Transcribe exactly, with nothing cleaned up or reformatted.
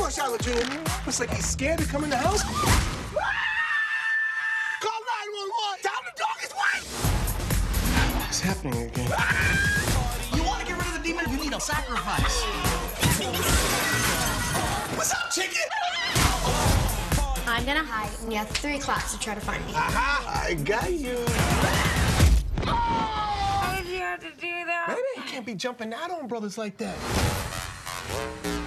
on, Charlotte Junior Looks like he's scared to come in the house. Call nine one one. Tell the dog is white. What's happening again? You want to get rid of the demon? You need a sacrifice. What's up, chicken? I'm gonna hide, and you have three clocks to try to find me. Aha! I got you. Why did you have to do that? Baby, you can't be jumping out on brothers like that.